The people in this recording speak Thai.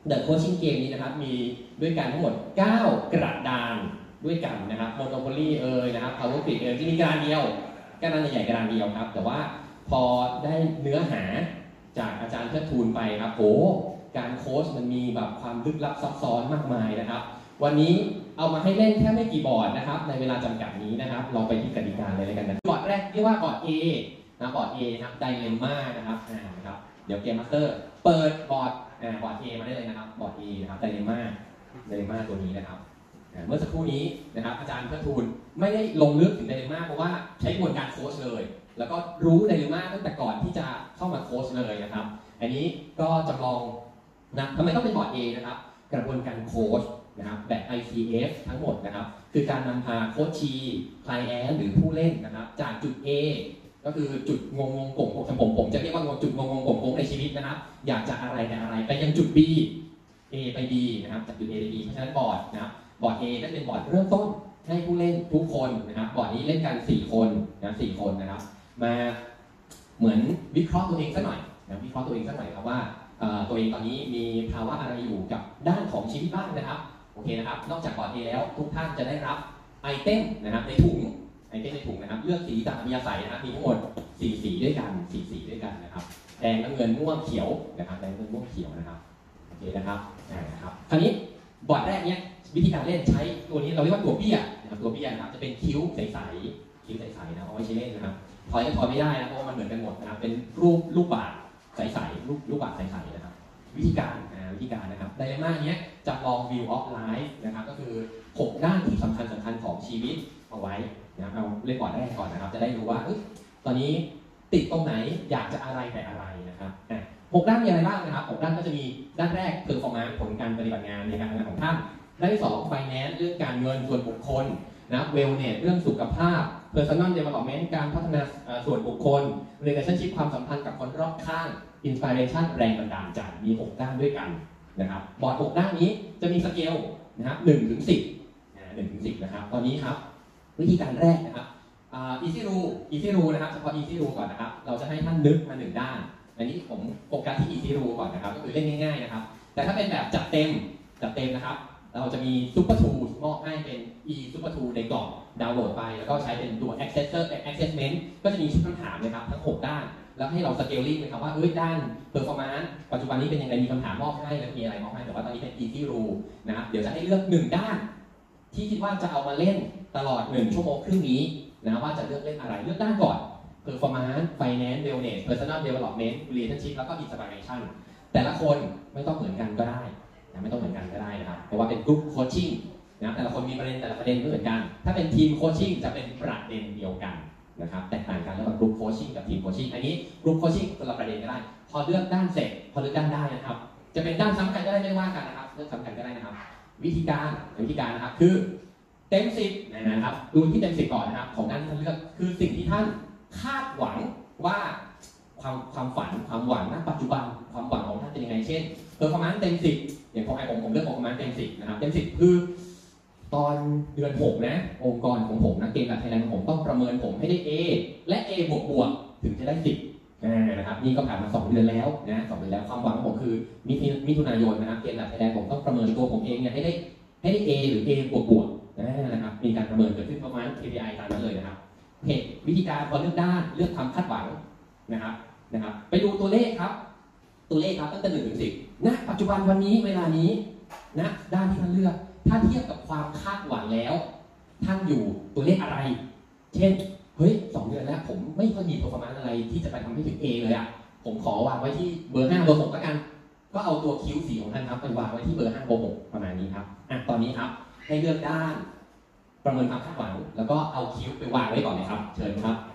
The Coaching Game นี้นะครับมีด้วยกันทั้งหมด9กระดานด้วยกันนะครับ Monopoly นะครับ Power Grid ที่มีกระดานเดียวกระดานใหญ่ๆกระดานเดียวครับแต่ว่าพอได้เนื้อหาจากอาจารย์เทิดทูนไปครับโอ้การโค้ชมันมีแบบความลึกลับซับซ้อนมากมายนะครับวันนี้เอามาให้เล่นแค่ไม่กี่บอร์ดนะครับในเวลาจำกัดนี้นะครับเราไปที่กติกาเลยกันนะบอร์ดแรกเรียกว่าบอร์ด A นะบอร์ด A นะครับไดเลมม่านะครับเดี๋ยวเกมมาสเตอร์เปิดบอร์ดA มาได้เลยนะครับบอร์ด A นะครับไดเลมม่าตัวนี้นะครับเมื่อสักครู่นี้นะครับอาจารย์เทิดทูนไม่ได้ลงลึกถึงไดเลมม่าเพราะว่าใช้กระบวนการโค้ชเลยแล้วก็รู้ไดเลมม่าตั้งแต่ก่อนที่จะเข้ามาโค้ชเลยนะครับอันนี้ก็จำลองนะทำไมต้องเป็นบอร์ด A นะครับกระบวนการโค้ชนะครับแบบ ICF ทั้งหมดนะครับคือการนำพาโค้ชชีไคลแอนหรือผู้เล่นนะครับจากจุด A ก็คือจุดงงโป่งผมจะเรียกว่าจุดงงโป่งในชีวิตนะครับอยากจะอะไรแต่อะไรไปยังจุด B A ไป B นะครับจากจุด A ไป B เพราะฉะนั้นบอร์ดนะครับบอร์ด A นั่นเป็นบอร์ดเริ่มต้นให้ผู้เล่นทุกคนนะครับบอร์ดนี้เล่นกัน4คนนะ4คนนะครับมาเหมือนวิเคราะห์ตัวเองสักหน่อยนะวิเคราะห์ตัวเองสักหน่อยครับว่าตัวเองตอนนี้มีภาวะอะไรอยู่กับด้านของชีวิตบ้างนะครับโอเคนะครับนอกจากบอร์ด A แล้วทุกท่านจะได้รับไอเทมนะครับในถุงนะครับเลือกสีตามอัธยาศัยนะครับมีทั้งหมด4 สีด้วยกันนะครับแดงน้ำเงินม่วงเขียวนะครับแดงน้ำเงินม่วงเขียวนะครับโอเคนะครับคราวนี้บอร์ดแรกเนี้ยวิธีการเล่นใช้ตัวนี้เราเรียกว่าตัวเบี้ยนะครับตัวเบี้ยนะครับจะเป็นคิ้วใสๆนะเอาไว้ใช้เล่นนะครับถอยก็ถอยไม่ได้นะเพราะว่ามันเหมือนกันหมดนะครับเป็นรูปบาศก์ใสๆรูปบาศก์ใสๆนะครับวิธีการนะครับไดเลม่าเนี้ยจะลอง view of life นะครับก็คือ6ด้านที่สำคัญของชีวิตเอาไว้นะครับเราเล่นบอร์ดแรกก่อนนะครับจะได้รู้ว่าตอนนี้ติดตรงไหนอยากจะอะไรแต่อะไรนะครับ6ด้านมีอะไรบ้างนะครับ6ด้านก็จะมีด้านแรกคือperformanceผลการปฏิบัติงานในการทำงานของท่านด้านที่2 finance เรื่องการเงินส่วนบุคคลนะครับ wellness เรื่องสุขภาพ personal development การพัฒนาส่วนบุคคล relationship ความสัมพันธ์กับคนรอบข้าง inspiration แรงบันดาลใจมี6ด้านด้วยกันนะครับบอร์ด6ด้านนี้จะมีสเกลนะครับ1 ถึง 10นะครับตอนนี้ครับวิธีการแรกนะครับeasy rule นะครับเฉพาะ easy rule ก่อนนะครับเราจะให้ท่านนึกมา1ด้านอันนี้ผมโฟกัสที่ easy rule ก่อนนะครับก็คือเล่นง่ายๆนะครับแต่ถ้าเป็นแบบจัดเต็มนะครับเราจะมี super tools มอบให้เป็น e super tool ในกล่องดาวน์โหลดไปแล้วก็ใช้เป็นตัว assessment ก็จะมีชุดคำถามนะครับทั้ง6ด้านแล้วให้เรา scaling นะครับว่าด้าน performance ปัจจุบันนี้เป็นยังไงมีคำถามมอบให้แล้วมีอะไรมอบให้แต่ว่าตอนนี้เป็น easy rule นะครับเดี๋ยวจะให้เลือก1ด้านที่คิดว่าจะเอามาเล่นตลอด1 ชั่วโมงครึ่งนี้นะว่าจะเลือกเล่นอะไรเลือกด้านก่อน performance finance wellness personal development relationship แล้วก็ inspiration แต่ละคนไม่ต้องเหมือนกันก็ได้ไม่ต้องเหมือนกันก็ได้นะครับเพราะว่าเป็น group coaching นะแต่ละคนมีประเด็นแต่ละประเด็นไม่เหมือนกันถ้าเป็น team coaching จะเป็นประเด็นเดียวกันนะครับแตกต่างกันระหว่าง group coaching กับ team coaching อันนี้ group coaching คนละประเด็นก็ได้พอเลือกด้านเสร็จพอเลือกด้านได้นะครับจะเป็นด้านซ้ำกันก็ได้ไม่ว่ากันนะครับเลือกซ้ำกันก็ได้นะครับวิธีการนะครับคือเต็ม10นะครับดูที่เต็ม10ก่อนนะครับของด้านที่ท่านเลือกคือสิ่งที่ท่านคาดหวังว่าความฝันความหวังณปัจจุบันความหวังของท่านเป็นยังไงเช่นperformance เต็ม10อย่างของผมเลือกperformanceเต็ม10นะครับเต็ม10คือตอนเดือน6นะองค์กรของผมนะเกมการไทยแลนด์ของผมต้องประเมินผมให้ได้ A และ A บวกถึงจะได้10นะครับนี่ก็ผ่านมา2 เดือนแล้วนะ2 เดือนแล้วความหวังของผมคือมิถุนายนนะครับเกมการไทยแลนด์ผมต้องประเมินตัวผมเองเนี่ยให้ได้ A หรือ A บวกนะครับมีการประเมินเกิดขึ้นประมาณ KPI ตามนั้นเลยนะครับวิธีการพอเลือกด้านเลือกความคาดหวังนะครับไปดูตัวเลขครับตั้งแต่1 ถึง 10ณปัจจุบันวันนี้เวลานี้นะด้านที่ท่านเลือกถ้าเทียบกับความคาดหวังแล้วท่านอยู่ตัวเลขอะไรเช่น2 เดือนแล้วผมไม่ค่อยมี performance อะไรที่จะไปทำให้ถึง A เลยผมขอวางไว้ที่เบอร์5เบอร์6แล้วกันก็เอาตัวคิ้วสีของท่านครับไปวางไว้ที่เบอร์5เบอร์6ประมาณนี้ครับตอนนี้ครับให้เลือกด้านประเมินความคาดหวังแล้วก็เอาคิ้วไปวางไว้ก่อนเลยครับเชิญครับ